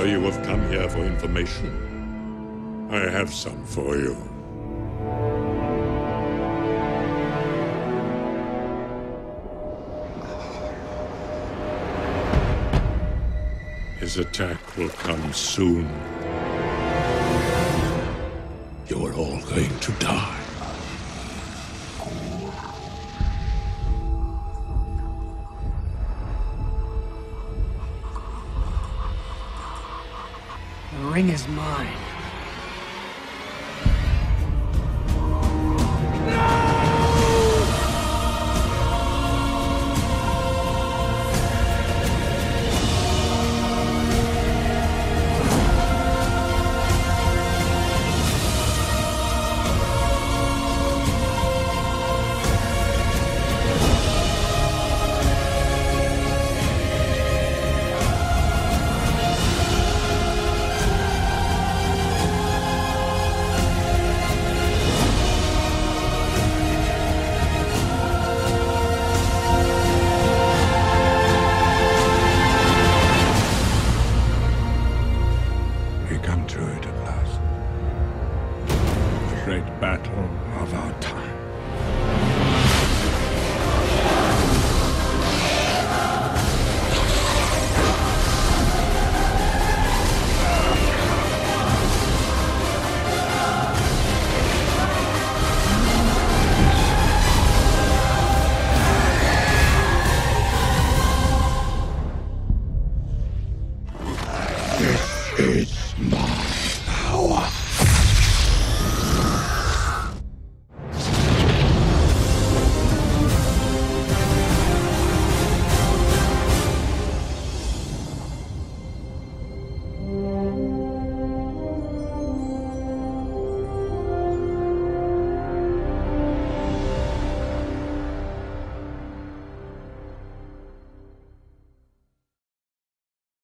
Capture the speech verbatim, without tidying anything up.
So you have come here for information? I have some for you. His attack will come soon. You are all going to die. The ring is mine. We come to it at last. The great battle of our time.